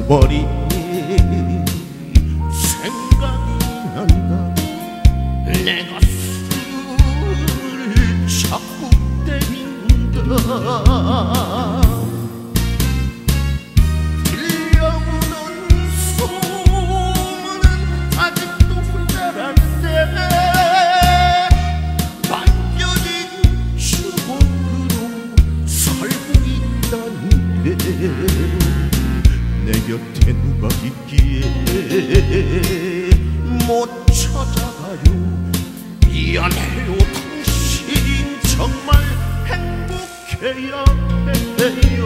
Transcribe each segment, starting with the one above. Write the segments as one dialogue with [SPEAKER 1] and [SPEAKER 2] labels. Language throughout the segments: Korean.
[SPEAKER 1] 머리 생각이 난다. 내가 술을 자꾸 때린다. 들려오는 소문은 아직도 혼자라는데 남겨진 추억으로 살고 있다는데 내 곁에 누가 있기에 못 찾아가요. 미안해요. 당신 정말 행복해야 해요.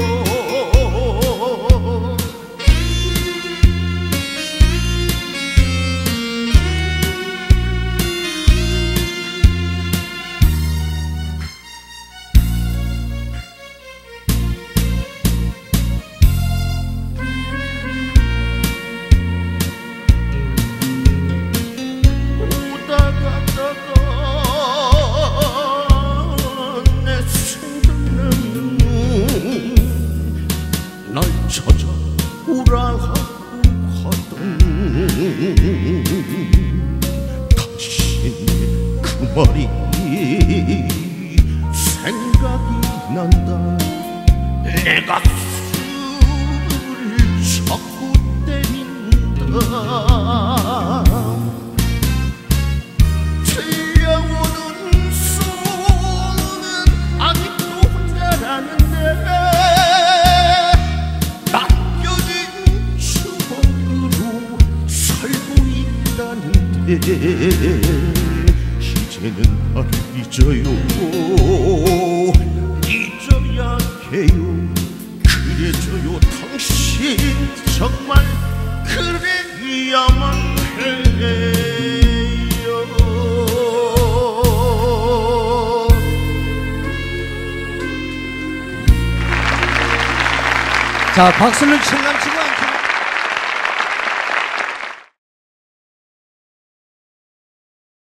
[SPEAKER 1] 날 찾아오라 하고 하던 당신의 그 말이 생각이 난다. 내가 술을 자꾸 때린다. 들려오는 소문은 아직도 혼자라는데 이제는 나를 잊어요. 잊어야 해요. 그래줘요. 당신 정말 그래야만 해요.
[SPEAKER 2] 자, 박수를 청감치고